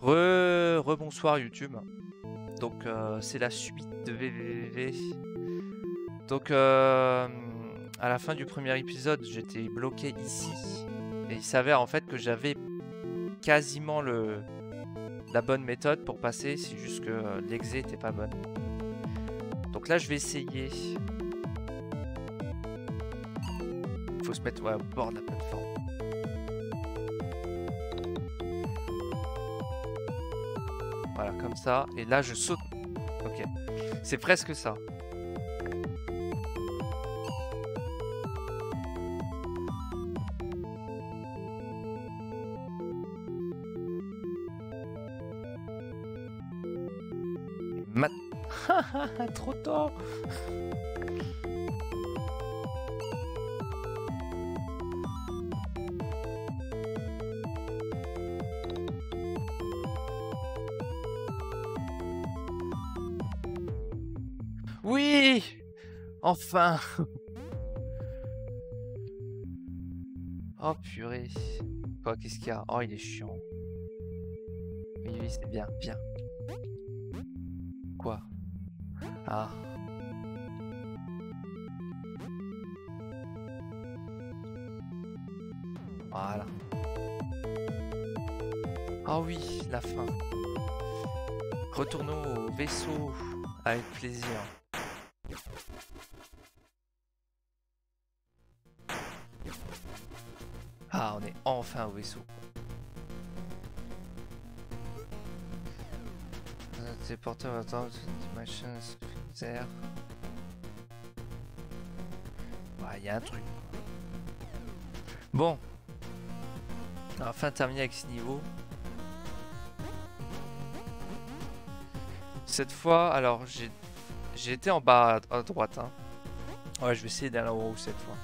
Rebonsoir YouTube. Donc c'est la suite de VVVV. Donc à la fin du premier épisode, j'étais bloqué ici. Et il s'avère en fait que j'avais quasiment la bonne méthode pour passer. C'est juste que l'exé était pas bonne. Donc là je vais essayer. Il faut se mettre au bord de la plateforme. Voilà, comme ça. Et là, je saute. Ok. C'est presque ça. Mat... Trop tard. Oui, enfin. Oh purée. Quoi, qu'est-ce qu'il y a? Oh, il est chiant. Oui, oui, c'est bien, bien. Quoi? Ah. Voilà. Ah oui, la fin. Retournons au vaisseau avec plaisir. Ah, on est enfin au vaisseau. Téléporteur attend machin terre. Ouais, il y a un truc. Bon. On va enfin terminer avec ce niveau. Cette fois, alors j'ai été en bas à droite. Hein. Ouais, je vais essayer d'aller en haut cette fois.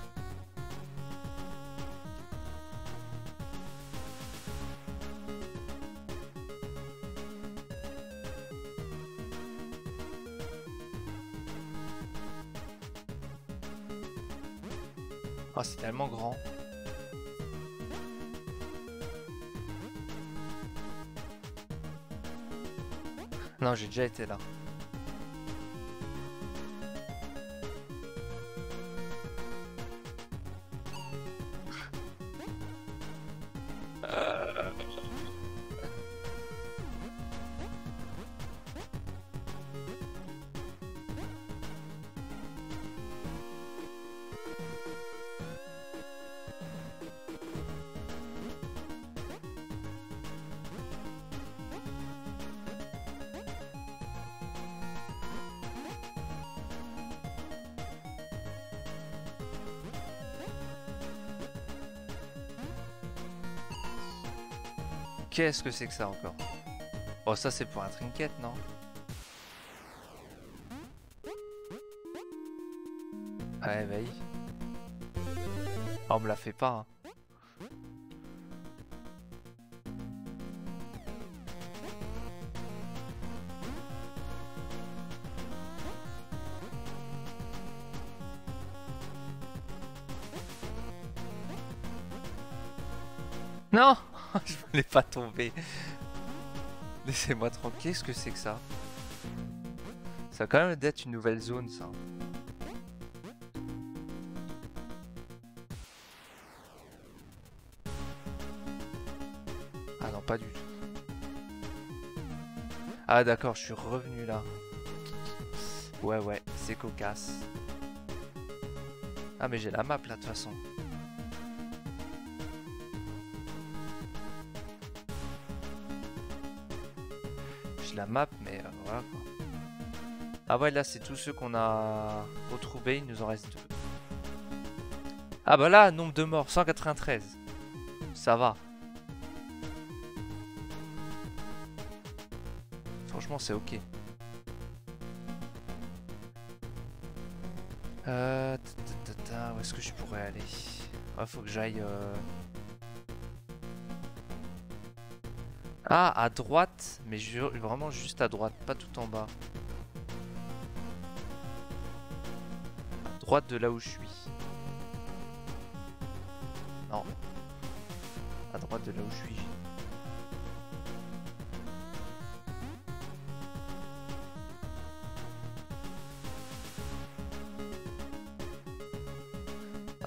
Oh, c'est tellement grand. Non, j'ai déjà été là. Qu'est-ce que c'est que ça encore? Oh, ça c'est pour un trinket, non? Ouais, bah oui. Oh, on me la fait pas. Hein. Non! Je voulais pas tomber. Laissez-moi tranquille. Qu'est-ce que c'est que ça? Ça va quand même d'être une nouvelle zone, ça. Ah non, pas du tout. Ah d'accord, je suis revenu là. Ouais, ouais, c'est cocasse. Ah mais j'ai la map là de toute façon. La map, mais voilà quoi. Ah ouais, là c'est tous ceux qu'on a retrouvés, il nous en reste 2. Ah bah là, nombre de morts, 193. Ça va. Franchement, c'est ok. Où est-ce que je pourrais aller? Ouais, faut que j'aille... Ah, à droite, mais vraiment juste à droite, pas tout en bas. À droite de là où je suis. Non. À droite de là où je suis.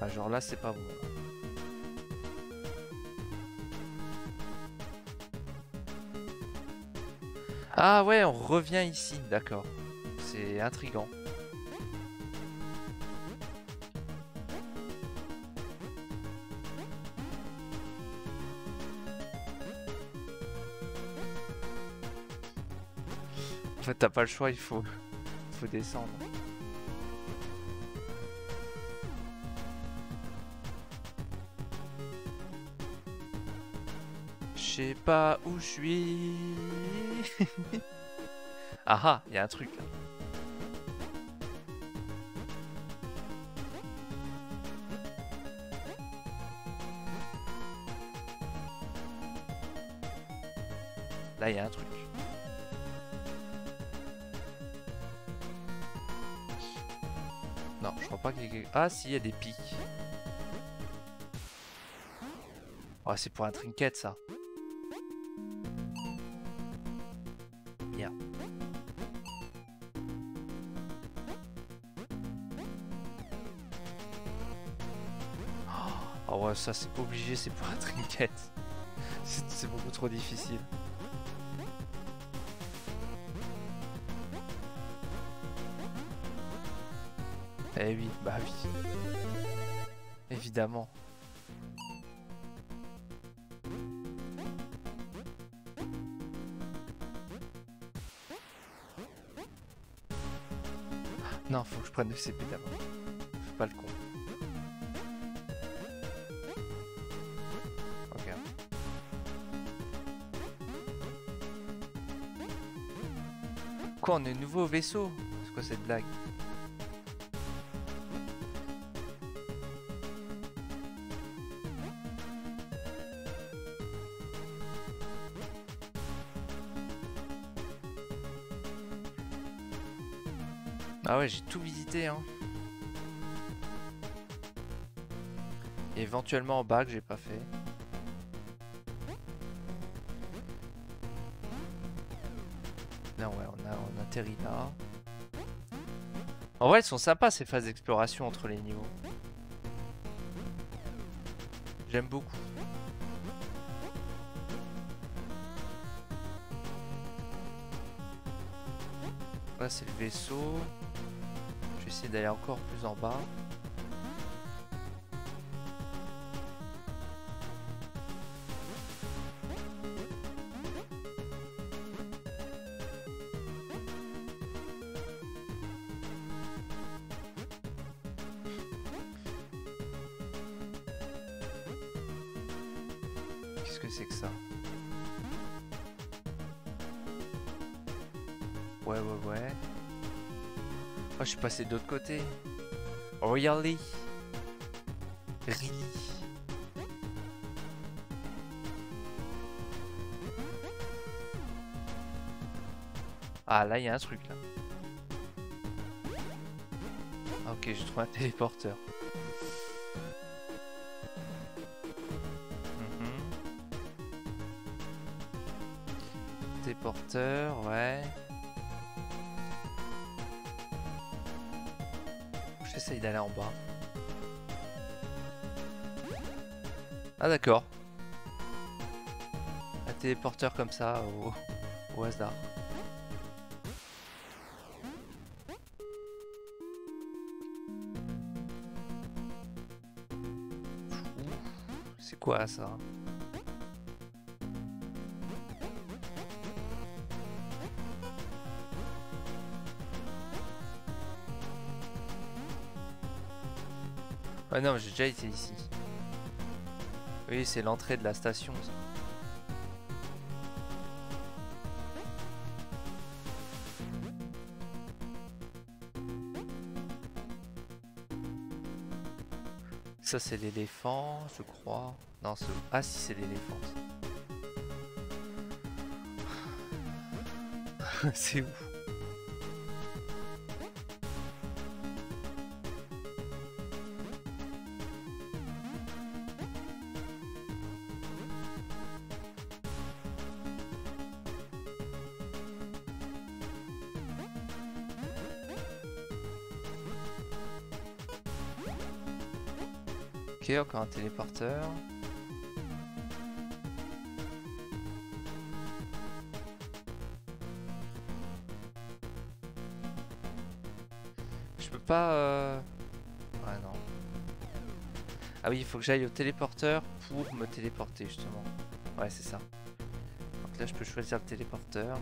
Ah, genre là, c'est pas bon. Ah ouais, on revient ici, d'accord. C'est intriguant. En fait, t'as pas le choix, faut descendre. Je sais pas où je suis. Ah ah, il y a un truc là. Là, il y a un truc. Non, je crois pas qu'il y ait... Ah si, il y a des pics. Oh, c'est pour un trinket ça. Merde. Oh ouais, ça c'est obligé, c'est pour un trinket. C'est beaucoup trop difficile. Eh oui, bah oui. Évidemment. Non, faut que je prenne le CP d'abord. Fais pas le con. Ok. Quoi, on est nouveau vaisseau? C'est quoi cette blague? Ah ouais, j'ai tout visité, hein. Et éventuellement en bas que j'ai pas fait. Non, ouais, on atterrit là. En vrai, elles sont sympas ces phases d'exploration entre les niveaux. J'aime beaucoup. Là, c'est le vaisseau. Je vais essayer d'aller encore plus en bas. Qu'est-ce que c'est que ça? Ouais. Oh, je suis passé de l'autre côté. Really? Really? Ah, là, il y a un truc, là. Ok, j'ai trouvé un téléporteur. Téléporteur, ouais. J'essaye d'aller en bas. Ah d'accord. Un téléporteur comme ça au hasard. C'est quoi ça? Ah non, j'ai déjà été ici. Oui, c'est l'entrée de la station, ça. Ça, c'est l'éléphant, je crois. Non, ah si, c'est l'éléphant. C'est où? Ok, encore un téléporteur. Je peux pas... Ouais, non. Ah oui, il faut que j'aille au téléporteur pour me téléporter, justement. Ouais, c'est ça. Donc là, je peux choisir le téléporteur.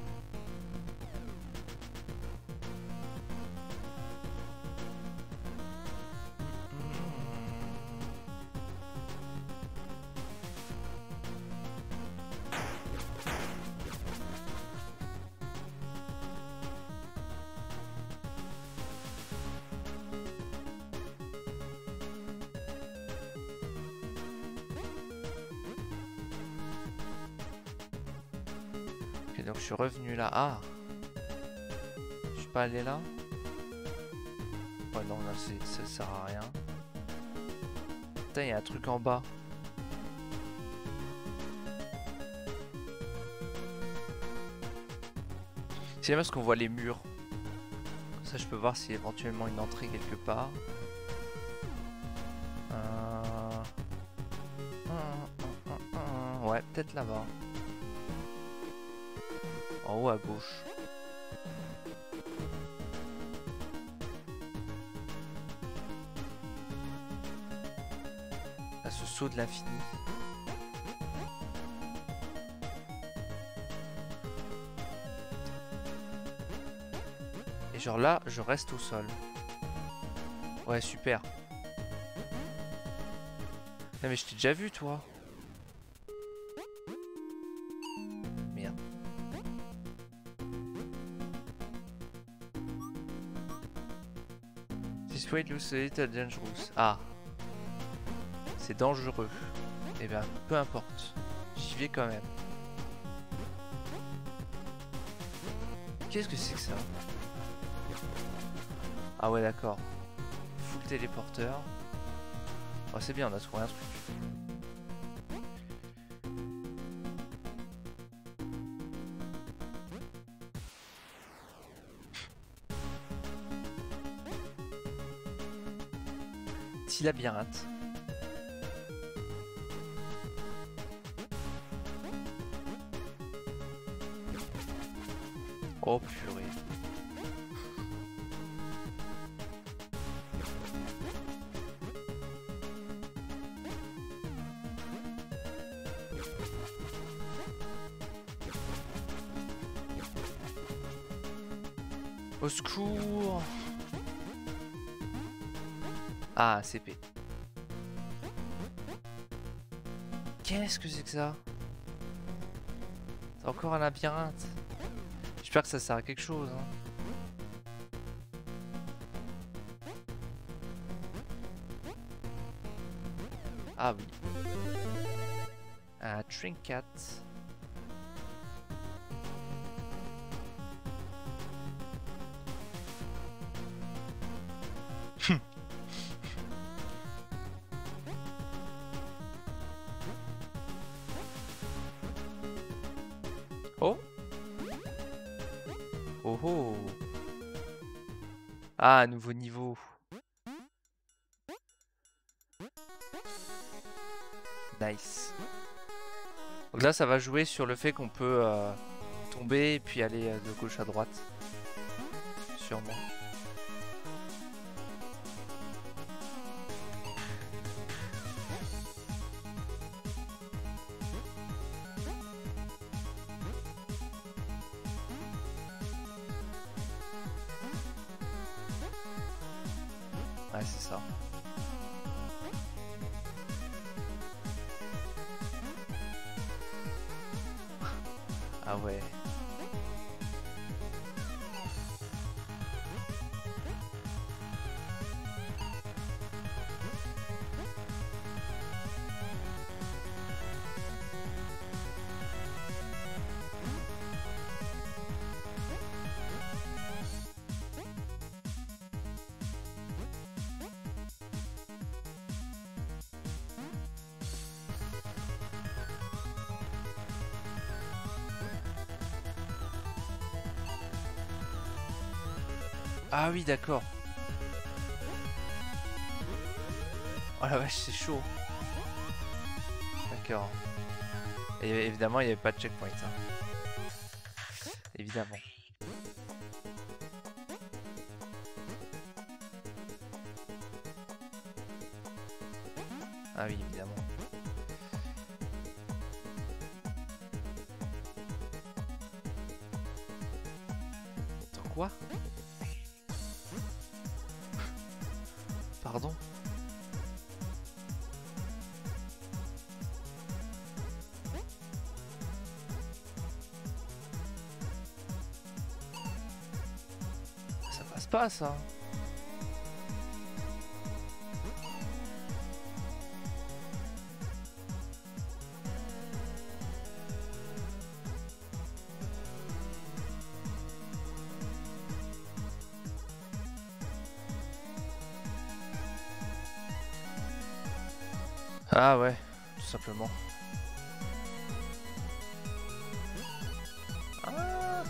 Ok, donc je suis revenu là. Ah! Je suis pas allé là? Ouais, non, là, ça sert à rien. Putain, il y a un truc en bas. C'est bien parce qu'on voit les murs. Comme ça, je peux voir s'il y a éventuellement une entrée quelque part. Ouais, peut-être là-bas. En haut à gauche. Là, ce saut de l'infini. Et genre là, je reste au sol. Ouais, super. Non mais je t'ai déjà vu, toi. Merde. This way looks a little dangerous. Ah. C'est dangereux. Eh bien, peu importe. J'y vais quand même. Qu'est-ce que c'est que ça? Ah ouais, d'accord. Full téléporteur. Oh, c'est bien, on a trouvé un truc. Petit labyrinthe. Oh purée. Au secours. Ah, CP. Qu'est-ce que c'est que ça? C'est encore un labyrinthe. J'espère que ça sert à quelque chose. Hein. Ah oui. Un trinket. Oh. Oh oh. Ah, nouveau niveau. Nice. Donc là, ça va jouer sur le fait qu'on peut tomber et puis aller de gauche à droite. Sûrement. Ouais, c'est ça. Ah ouais. Ah oui, d'accord. Oh la vache, c'est chaud. D'accord. Et évidemment, il n'y avait pas de checkpoint. Hein. Évidemment. Ah oui, évidemment. Attends, quoi? Pardon? Ça passe pas, ça. Ah ouais, tout simplement. Ah.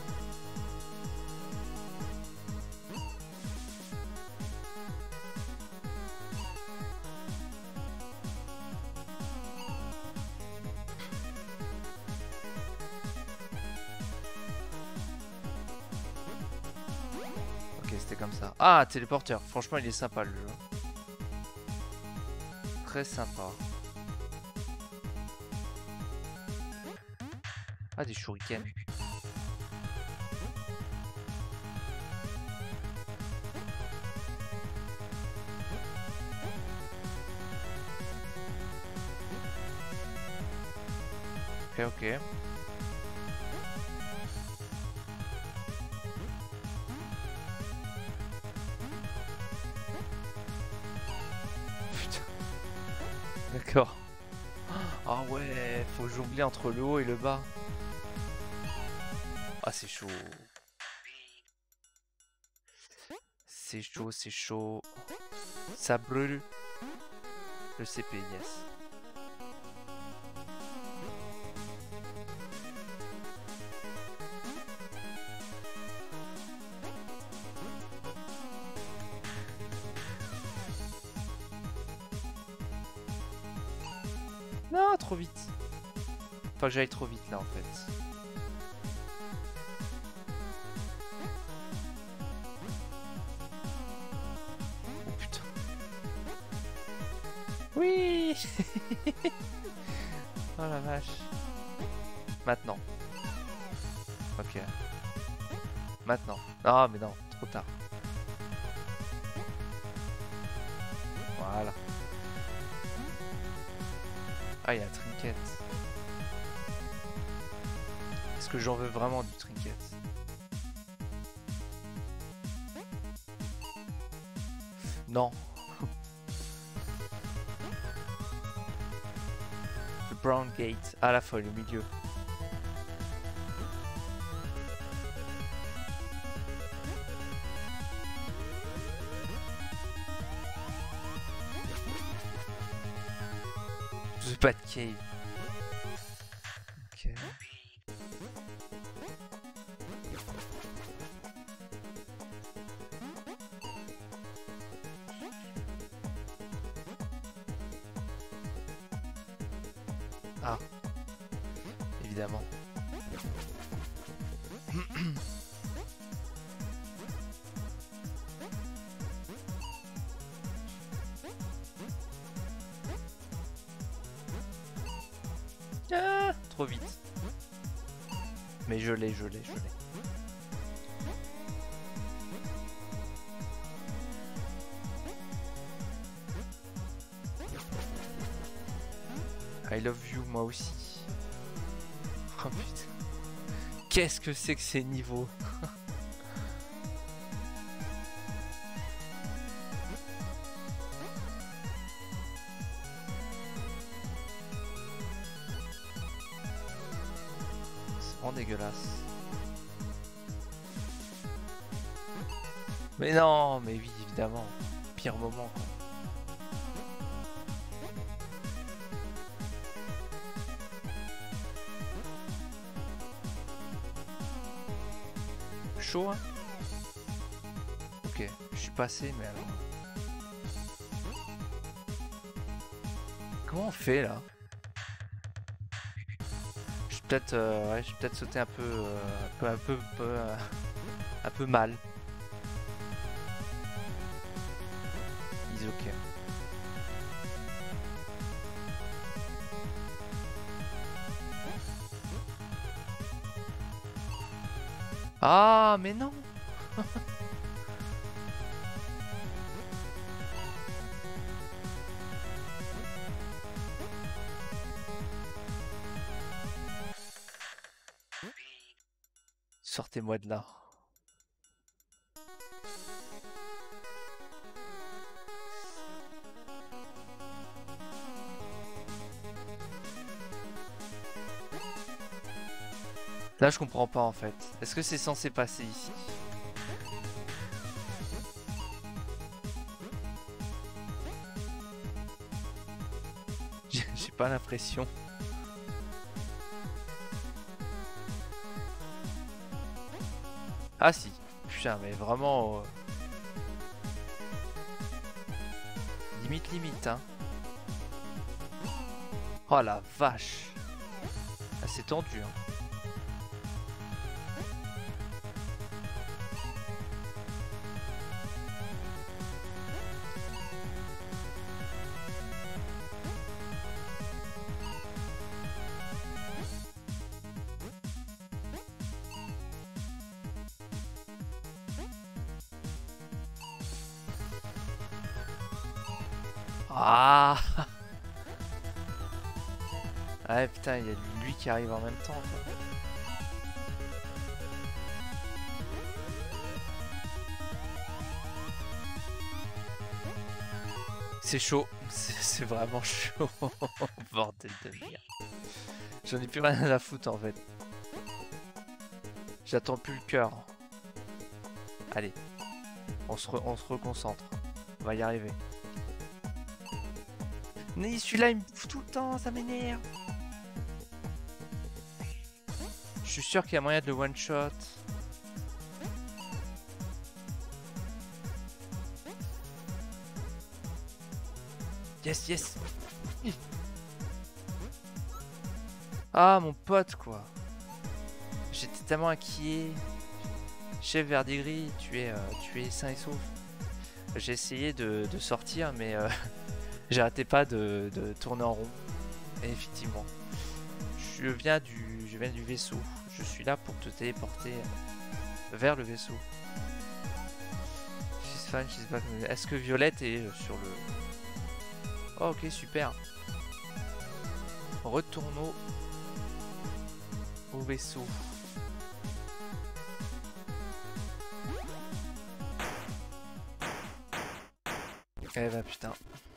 Ok, c'était comme ça. Ah, téléporteur. Franchement, il est sympa le jeu. Très sympa. Ah, des shurikens. Ok, ok. Putain. D'accord. Ah ouais, faut jongler entre le haut et le bas. Ah, c'est chaud. C'est chaud, c'est chaud. Ça brûle. Le CP, yes. Non, trop vite. Enfin, j'aille trop vite là en fait. Oh putain. Oui. Oh la vache. Maintenant. Ok. Maintenant. Non, mais non, trop tard. Voilà. Ah, il y a un trinket. Est-ce que j'en veux vraiment du trinket? Non. Le Brown Gate. Ah, la folle, au milieu. The Bat Cave. Ok. Ah. Évidemment. Ah, trop vite. Mais je l'ai. I love you, moi aussi. Oh putain. Qu'est-ce que c'est que ces niveaux? C'est vraiment dégueulasse. Mais non, mais oui, évidemment. Pire moment, quoi. Chaud, hein? Ok, je suis passé, mais alors... Comment on fait là? Je vais peut-être ouais, je vais peut-être sauter un peu, un peu mal. Easy, ok. Ah, mais non! Sortez-moi de là. Là, je comprends pas en fait. Est-ce que c'est censé passer ici? J'ai pas l'impression. Ah si. Putain, mais vraiment... limite, hein. Oh la vache. Ah, c'est tendu, hein. Ah. Ouais, putain, il y a lui qui arrive en même temps, quoi. C'est chaud, c'est vraiment chaud. Bordel de merde. J'en ai plus rien à foutre en fait. J'attends plus le cœur. Allez, on se reconcentre. On va y arriver. Mais celui-là il me fout tout le temps, ça m'énerve. Je suis sûr qu'il y a moyen de le one shot. Yes, yes. Ah, mon pote, quoi. J'étais tellement inquiet. Chef Verdigris, tu es sain et sauf. J'ai essayé de sortir, mais j'arrêtais pas de tourner en rond. Et effectivement, je viens du vaisseau. Je suis là pour te téléporter vers le vaisseau. She's fine, she's back. Est-ce que Violette est sur le... Oh, ok, super. Retournons au vaisseau. Eh bah putain.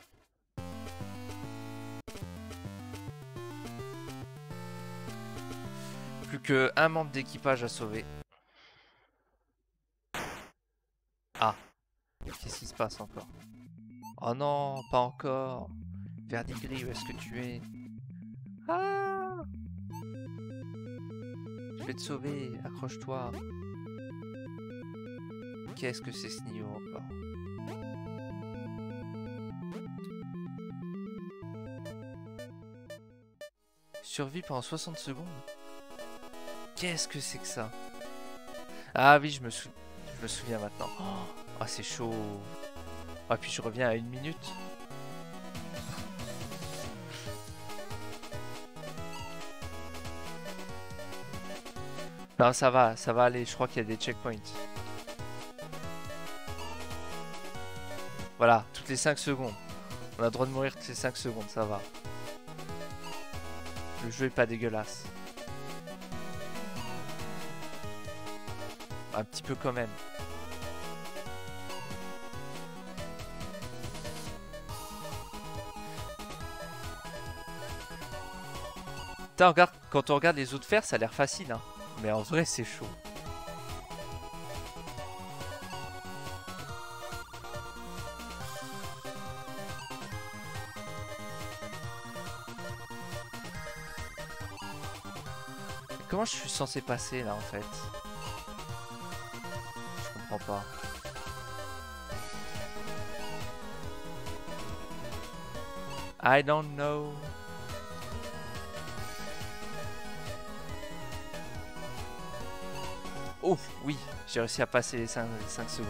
Plus qu'un membre d'équipage à sauver. Ah. Qu'est-ce qui se passe encore? Oh non, pas encore. Verdigris, où est-ce que tu es? Ah! Je vais te sauver, accroche-toi. Qu'est-ce que c'est ce niveau encore? Survie pendant 60 secondes? Qu'est-ce que c'est que ça? Ah oui, je me souviens maintenant. Oh, c'est chaud. Ah, puis je reviens à 1 minute. Non, ça va aller. Je crois qu'il y a des checkpoints. Voilà, toutes les 5 secondes. On a le droit de mourir toutes les 5 secondes, ça va. Le jeu est pas dégueulasse. Un petit peu quand même. Putain, regarde, quand on regarde les autres faire, ça a l'air facile, hein. Mais en vrai, c'est chaud. Comment je suis censé passer là en fait? Je comprends pas. I don't know. Oh oui, j'ai réussi à passer les 5 secondes.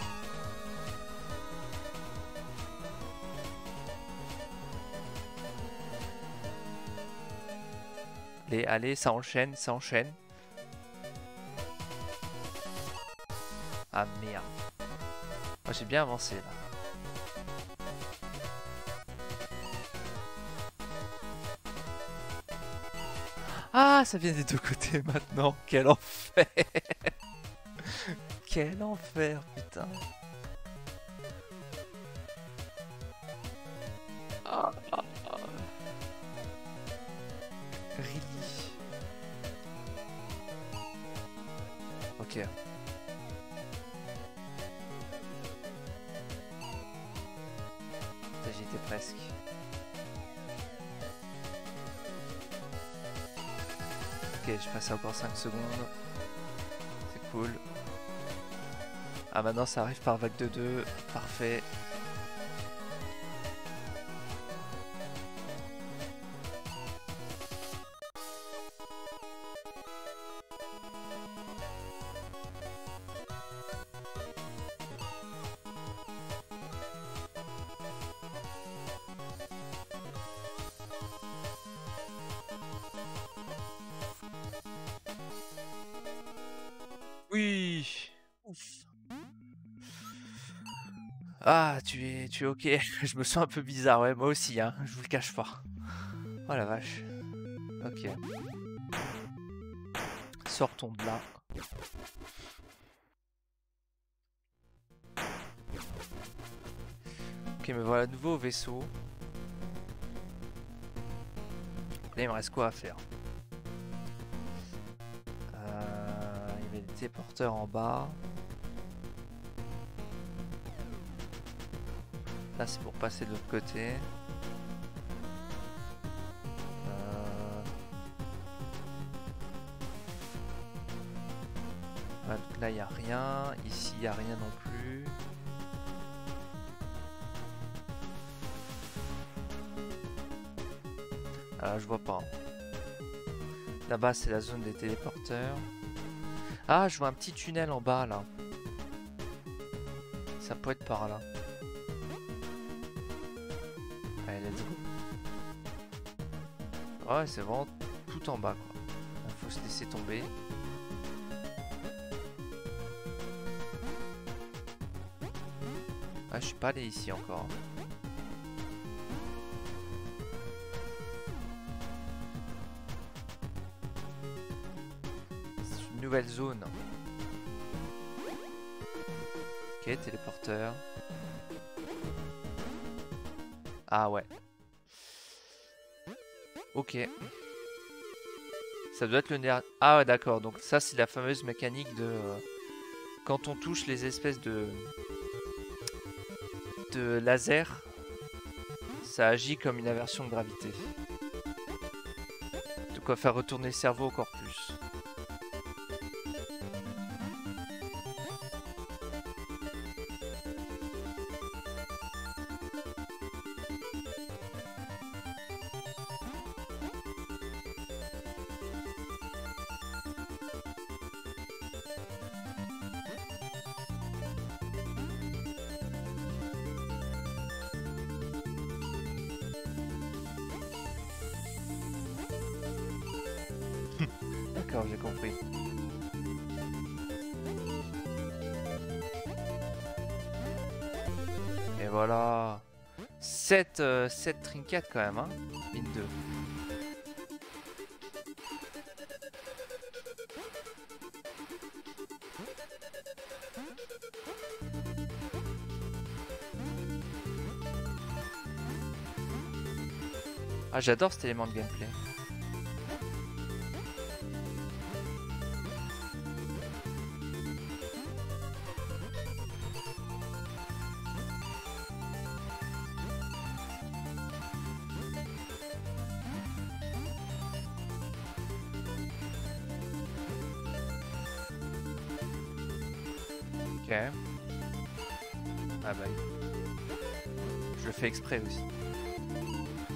Allez, ça enchaîne, ça enchaîne. Ah merde. Moi j'ai bien avancé là. Ah, ça vient des deux côtés maintenant. Quel enfer. Quel enfer, putain. Ah, ah, ah. Really. Ok. J'y étais presque. Ok, je passe encore 5 secondes. C'est cool. Ah, maintenant ça arrive par vague de 2. Parfait. Oui. Ouf. Ah, tu es ok. Je me sens un peu bizarre, ouais, moi aussi, hein, je vous le cache pas. Oh la vache. Ok. Sortons de là. Ok, me voilà nouveau au vaisseau. Là, il me reste quoi à faire? Il y avait des téléporteurs en bas. Là, c'est pour passer de l'autre côté. Voilà, donc là, il n'y a rien. Ici, il n'y a rien non plus. Je vois pas. Là-bas, c'est la zone des téléporteurs. Ah, je vois un petit tunnel en bas, là. Ça peut être par là. Allez, let's go. Ouais, c'est vraiment tout en bas, quoi. Il faut se laisser tomber. Ah, je suis pas allé ici encore. C'est une nouvelle zone. Ok, téléporteur. Ah ouais. Ok. Ça doit être le nerf. Ah ouais, d'accord. Donc ça, c'est la fameuse mécanique de... quand on touche les espèces de laser, ça agit comme une inversion de gravité. De quoi faire retourner le cerveau encore plus. D'accord, j'ai compris. Et voilà. 7 trinkets quand même, hein. Mine 2. Ah, j'adore cet élément de gameplay. Ok. Ah bah, je le fais exprès aussi.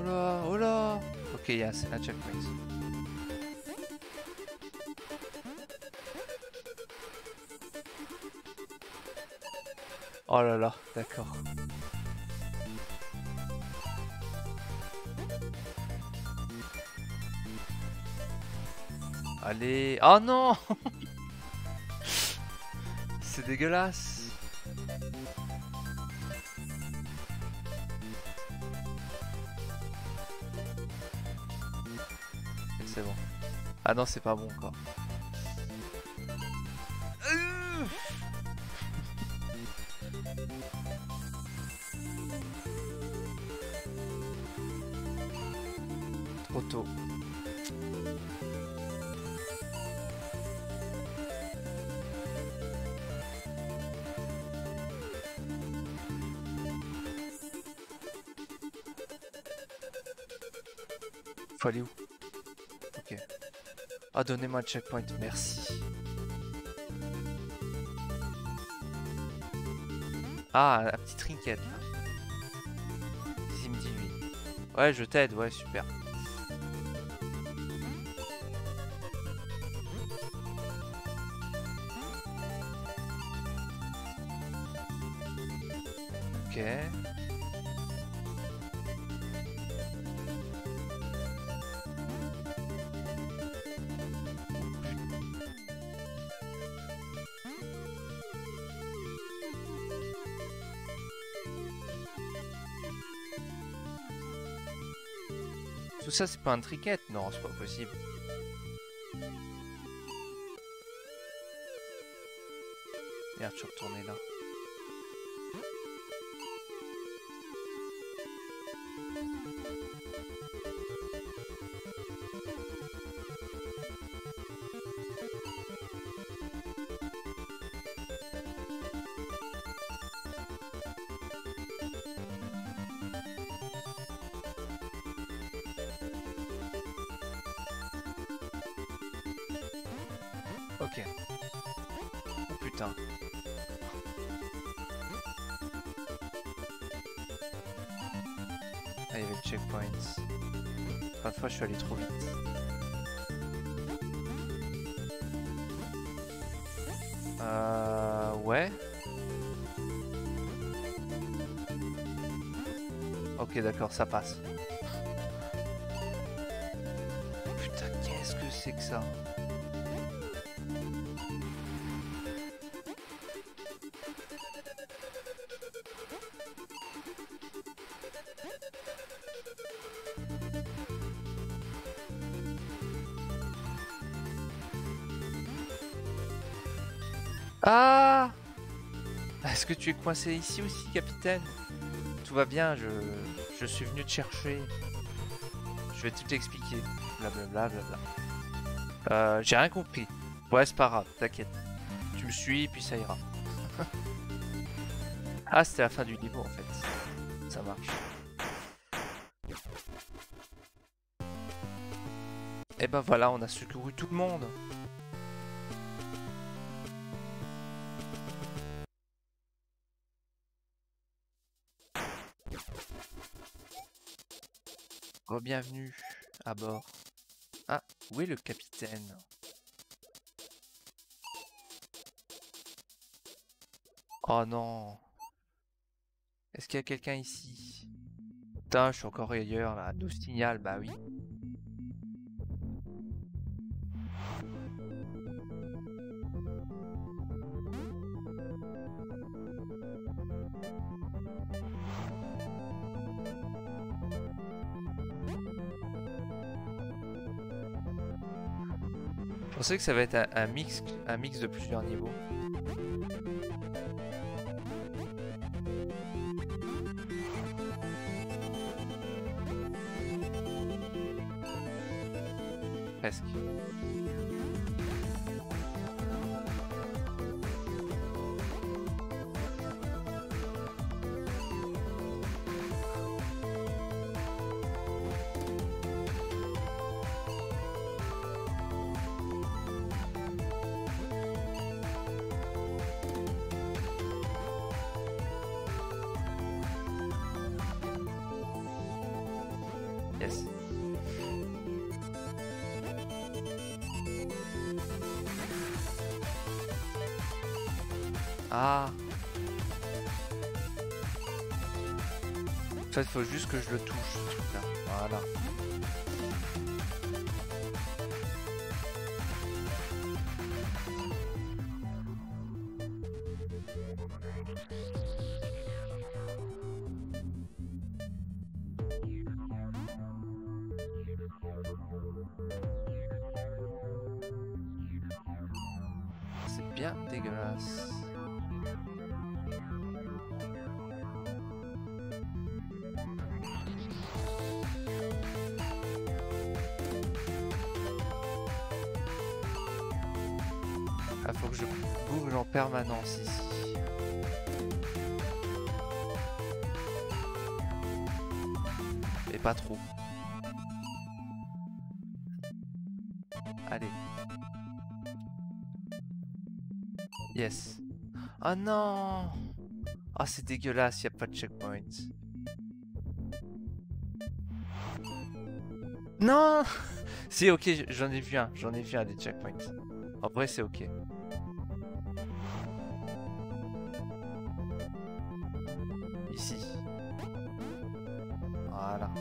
là, oh là. Ok, il y a un checkpoint. Oh là là, d'accord. Allez. Oh non. C'est dégueulasse. C'est bon. Ah non, c'est pas bon encore. Trop tôt. Faut aller où? Ok. Ah, donnez-moi le checkpoint, merci. Ah, un petit trinket là. Il me dit lui. Ouais, je t'aide, ouais, super. Ok. Tout ça, c'est pas un trinket? Non, c'est pas possible. Merde, je suis retourné là. Ok. Oh putain. Ah, il y avait le checkpoint. Plein de fois, je suis allé trop vite. Ouais. Ok, d'accord, ça passe. Putain, qu'est-ce que c'est que ça? Ah! Est-ce que tu es coincé ici aussi, capitaine? Tout va bien, je suis venu te chercher. Je vais tout t'expliquer. Blablabla, blabla. J'ai rien compris. Ouais, c'est pas grave, t'inquiète. Tu me suis, puis ça ira. Ah, c'était la fin du niveau, en fait. Ça marche. Et ben voilà, on a secouru tout le monde. Bienvenue à bord. Ah, où est le capitaine? Oh non. Est-ce qu'il y a quelqu'un ici? Putain, je suis encore ailleurs là. Nous signale, bah oui. Je pensais que ça va être un mix de plusieurs niveaux. Presque. Yes. Ah. En fait, il faut juste que je le touche, ce truc-là. Voilà. C'est bien dégueulasse. Ah, faut que je bouge en permanence ici. Mais pas trop. Allez. Yes. Oh non! Ah, c'est dégueulasse, y a pas de checkpoint. Non! Si, ok, j'en ai vu un des checkpoints. En vrai, c'est ok. Ici. Voilà.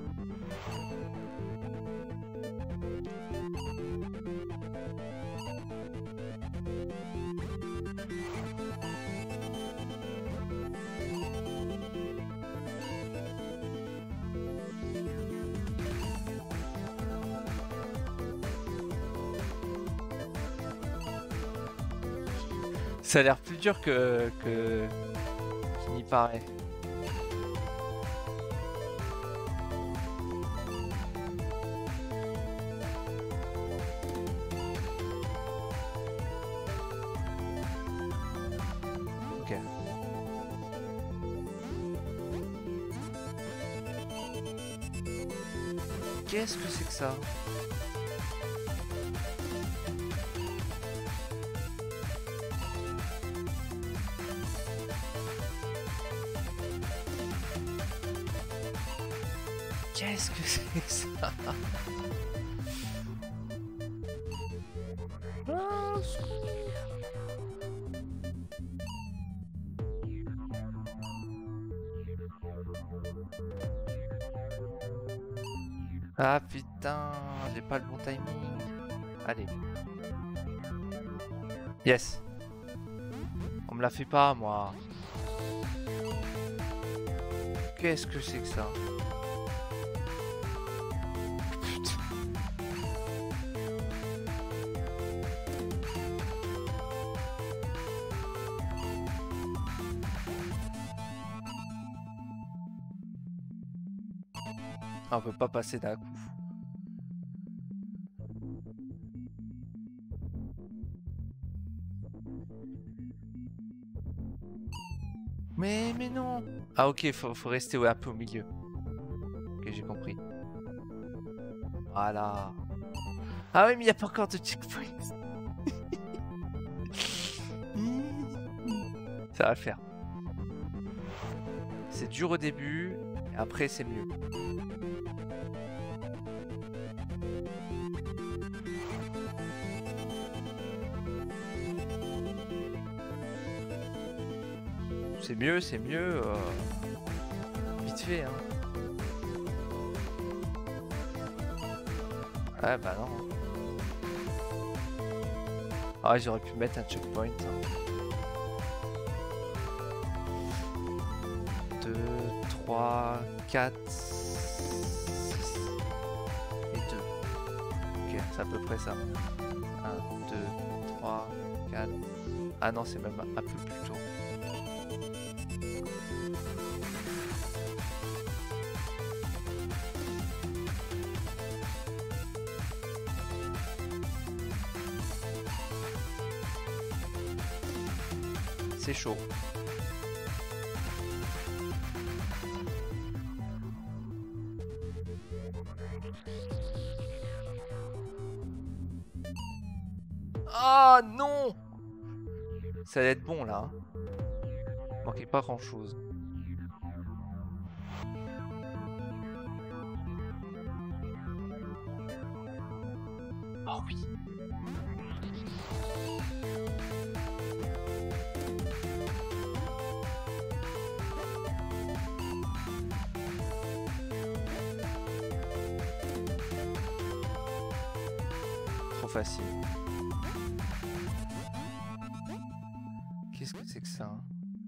Ça a l'air plus dur qu'il n'y paraît. Ok. Qu'est-ce que c'est que ça? Qu'est-ce que c'est que ça? Ah, ah putain, j'ai pas le bon timing. Allez. Yes. On me la fait pas, moi. Qu'est-ce que c'est que ça? Putain. Ah, on peut pas passer d'un coup. Mais non. Ah ok, faut rester un peu au milieu. Ok, j'ai compris. Voilà. Ah oui, mais il n'y a pas encore de checkpoint. Ça va le faire. C'est dur au début, et après c'est mieux. C'est mieux. Vite fait, hein. Ouais, bah non. Ah, j'aurais pu mettre un checkpoint. 2, 3, 4, 6 et 2. Ok, c'est à peu près ça. 1, 2, 3, 4. Ah non, c'est même un peu plus tôt. C'est chaud. Ah non! Ça va être bon là. Manquait pas grand chose. Oh oui. Trop facile. Qu'est-ce que c'est que ça, hein?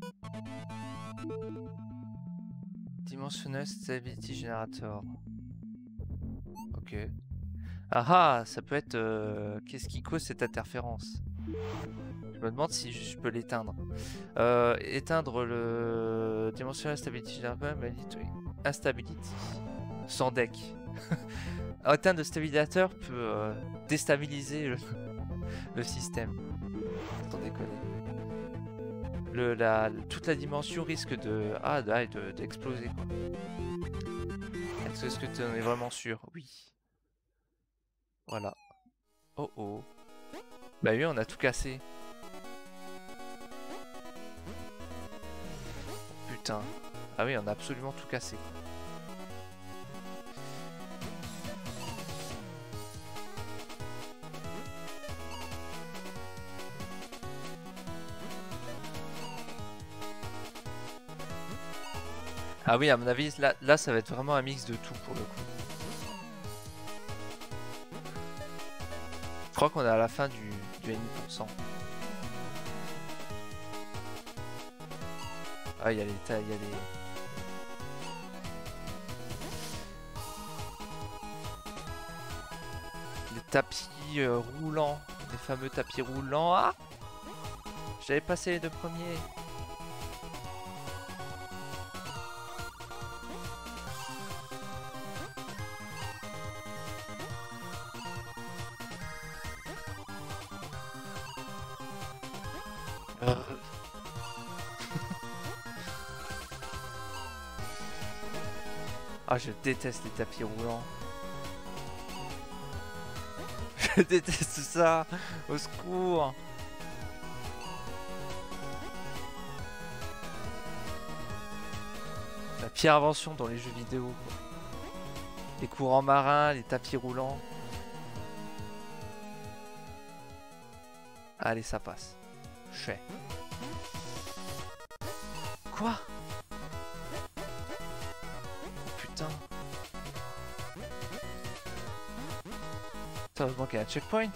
Dimensional Stability Generator. Ok. Ah ah, ça peut être... qu'est-ce qui cause cette interférence? Je me demande si je peux l'éteindre. Éteindre le Dimensional Stability Generator, Instability. Sans deck. Éteindre le stabilisateur peut déstabiliser le système. Sans déconner. Toute la dimension risque d'exploser. Est-ce que tu en es vraiment sûr? Oui. Voilà. Oh oh. Bah oui, on a tout cassé. Oh, putain. Ah oui, on a absolument tout cassé. Ah oui, à mon avis, là, ça va être vraiment un mix de tout pour le coup. Je crois qu'on est à la fin du N%. Ah, il y a les tapis roulants, les fameux tapis roulants. Ah, j'avais passé les deux premiers. Ah, je déteste les tapis roulants. Je déteste ça. Au secours. La pire invention dans les jeux vidéo, quoi. Les courants marins, les tapis roulants. Allez, ça passe. Chais. Quoi? Putain. Ça va se manquer un checkpoint.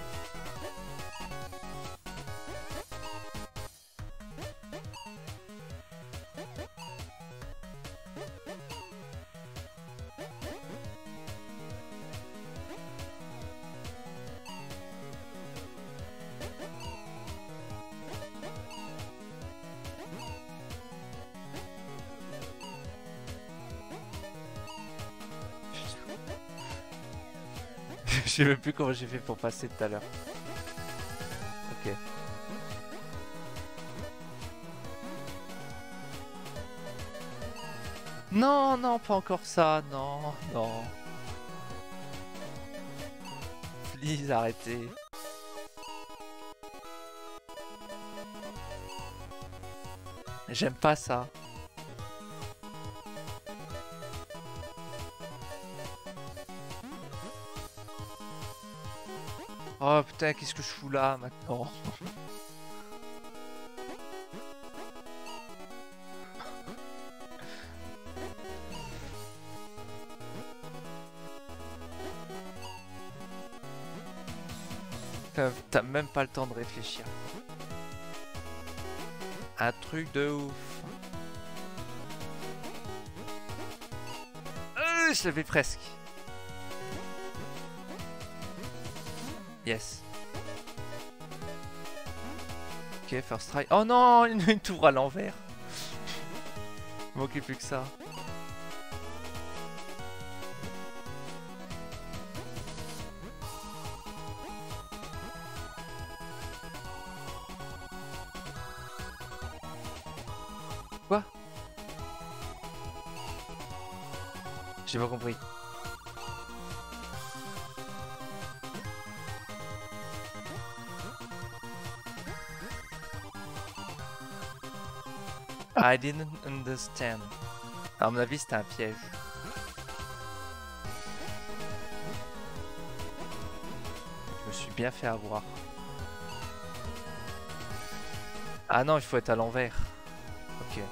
Je sais même plus comment j'ai fait pour passer tout à l'heure. Ok. Non, non, pas encore ça. Non, non. Please, arrêtez. J'aime pas ça. Oh putain, qu'est-ce que je fous là maintenant? T'as même pas le temps de réfléchir. Un truc de ouf. Je l'avais presque. Yes. Ok, first try. Oh non, une tour à l'envers. Il manquait plus que ça. Quoi? J'ai pas compris. I didn't understand. À mon avis, c'était un piège. me suis bien fait avoir. Ah non, il faut être à l'envers. Ok.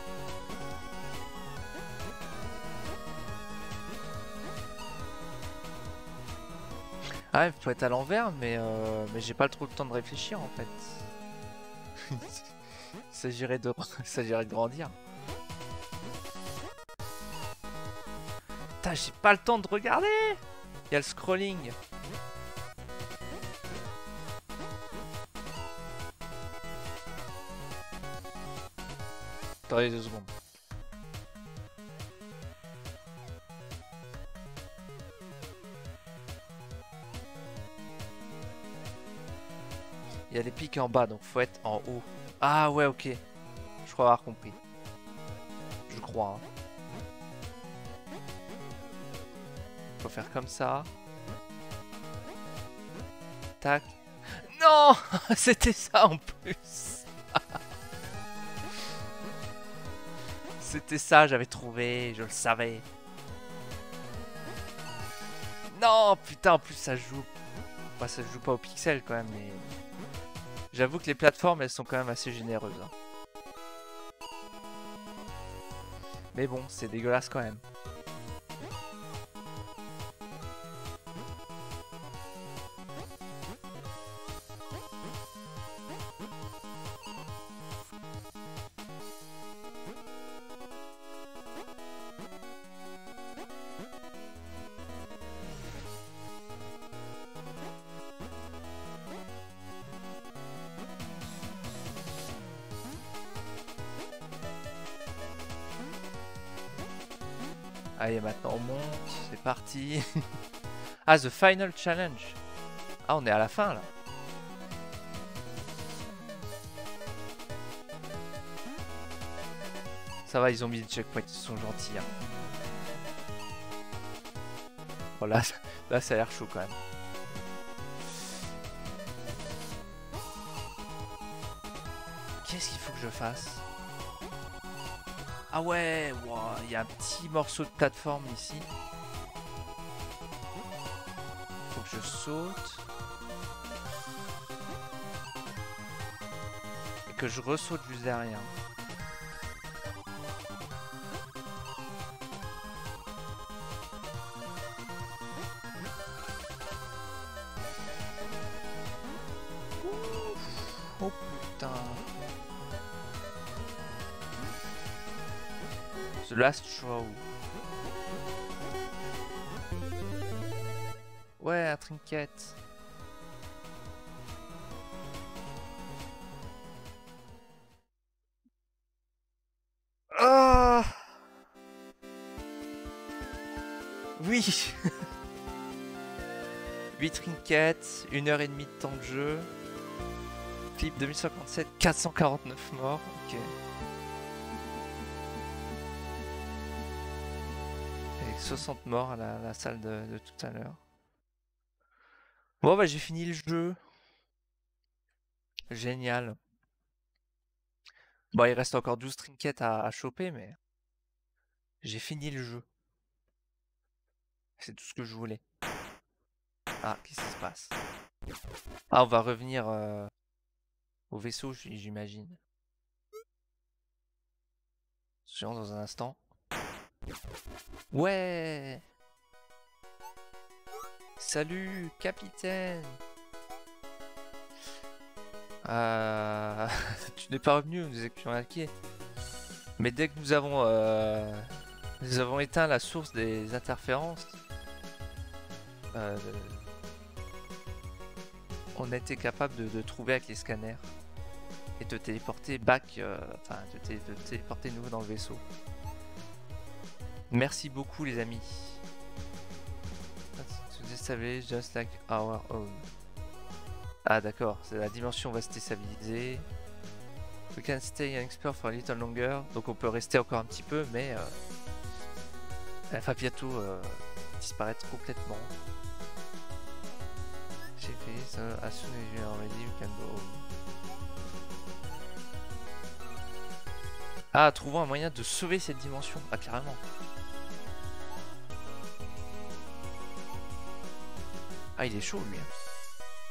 Ah, il faut être à l'envers, mais j'ai pas trop le temps de réfléchir en fait. Il s'agirait de... il s'agirait de grandir. Putain, j'ai pas le temps de regarder. Il y a le scrolling. Attendez 2 secondes. Il y a les pics en bas, donc faut être en haut. Ah ouais, ok. Je crois avoir compris. Je crois. Hein. Faut faire comme ça. Tac. Non. C'était ça en plus. C'était ça, j'avais trouvé, je le savais. Non, putain, en plus ça joue. Bah, ça joue pas au pixel quand même, mais... J'avoue que les plateformes, elles sont quand même assez généreuses. Hein. Mais bon, c'est dégueulasse quand même. Allez, maintenant on monte, c'est parti. Ah, the final challenge. Ah, on est à la fin là. Ça va, ils ont mis des checkpoints, ils sont gentils. Hein. Bon, là, ça a l'air chaud quand même. Qu'est-ce qu'il faut que je fasse? Ah ouais, wow, il y a un petit morceau de plateforme ici. Faut que je saute. Et que je ressaute juste derrière. Oh putain. The Last Show. Ouais, un trinket. Ah oui. 8 trinkets, 1h30 de temps de jeu. Flip 2057, 449 morts. Ok. Et 60 morts à la salle de tout à l'heure. Bon bah j'ai fini le jeu. Génial. Bon, il reste encore 12 trinkets à choper, mais j'ai fini le jeu. C'est tout ce que je voulais. Ah, qu'est-ce qui se passe? Ah, on va revenir au vaisseau, j'imagine. Attention, dans un instant. Ouais! Salut, capitaine! Tu n'es pas revenu, nous étions inquiets. Mais dès que nous avons éteint la source des interférences, on a été capable de trouver avec les scanners et de téléporter back, enfin de téléporter de nouveau dans le vaisseau. Merci beaucoup les amis. To destabilize just like our own. Ah d'accord, la dimension va se déstabiliser. We can stay and explore for a little longer. Donc on peut rester encore un petit peu, mais elle va bientôt disparaître complètement. J'ai fait ça, as soon as you are ready, we can go home. Ah, trouvons un moyen de sauver cette dimension. Ah, carrément. Ah, il est chaud lui.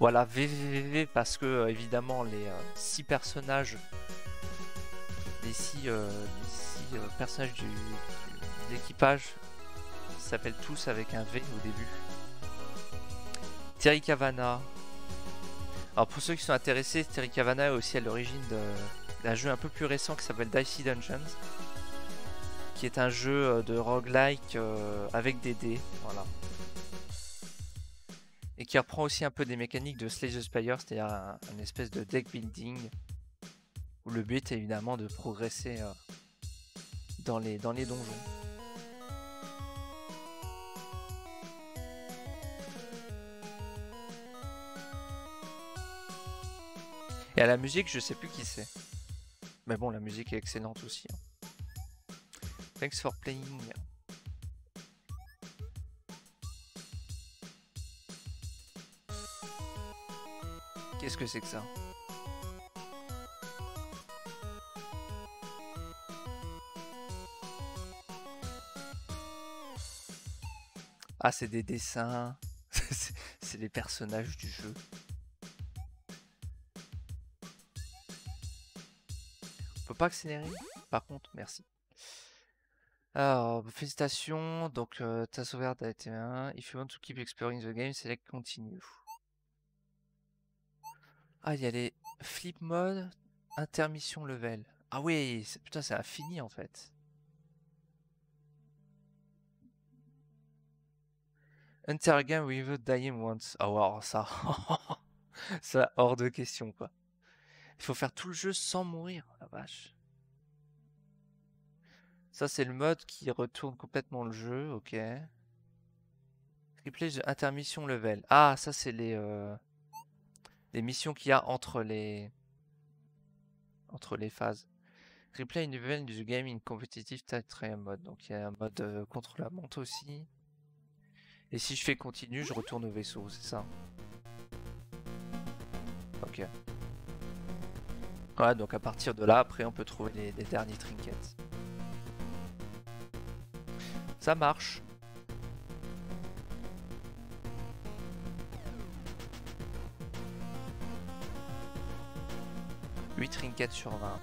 Voilà, VVV parce que évidemment les 6 personnages, les 6 personnages de l'équipage s'appellent tous avec un V au début. Terry Cavanagh. Alors pour ceux qui sont intéressés, Terry Cavanagh est aussi à l'origine d'un jeu un peu plus récent qui s'appelle Dicey Dungeons, qui est un jeu de roguelike avec des dés, voilà. Et qui reprend aussi un peu des mécaniques de Slay the Spire, c'est-à-dire une espèce de deck building, où le but est évidemment de progresser dans les donjons. Et à la musique, je sais plus qui c'est. Mais bon, la musique est excellente aussi. Thanks for playing. Qu'est-ce que c'est que ça? Ah, c'est des dessins. C'est les personnages du jeu. On peut pas accélérer? Par contre, merci. Alors, félicitations. Donc, ta sauvegarde a été 1. If you want to keep exploring the game, select continue. Ah, il y a les flip mode, intermission level. Ah oui, putain, c'est infini en fait. Enter a game without dying once. Ah wow, ça. Ça, hors de question quoi. Il faut faire tout le jeu sans mourir, la vache. Ça, c'est le mode qui retourne complètement le jeu, ok. Replay the intermission level. Ah, ça, c'est les missions qu'il y a entre les phases. Replay une level du game in competitive time trial mode. Donc il y a un mode contre la montre aussi. Et si je fais continue, je retourne au vaisseau, c'est ça. Ok. Ouais, donc à partir de là, après, on peut trouver les derniers trinkets. Ça marche. « 8 trinkets sur 20.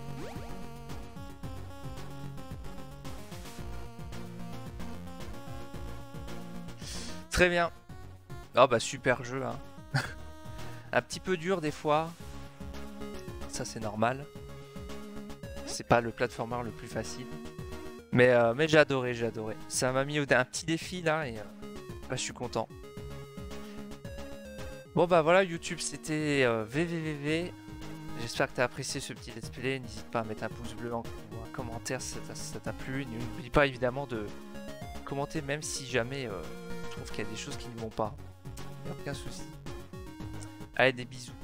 Très bien. Oh bah super jeu hein. Un petit peu dur des fois. Ça c'est normal. C'est pas le platformer le plus facile. Mais j'ai adoré, j'ai adoré. Ça m'a mis un petit défi là et bah, je suis content. Bon bah voilà YouTube, c'était VVVV. J'espère que tu as apprécié ce petit let's play. N'hésite pas à mettre un pouce bleu ou un commentaire si ça t'a plu. N'oublie pas évidemment de commenter même si jamais tu trouves qu'il y a des choses qui ne vont pas. Il n'y a aucun souci. Allez, des bisous.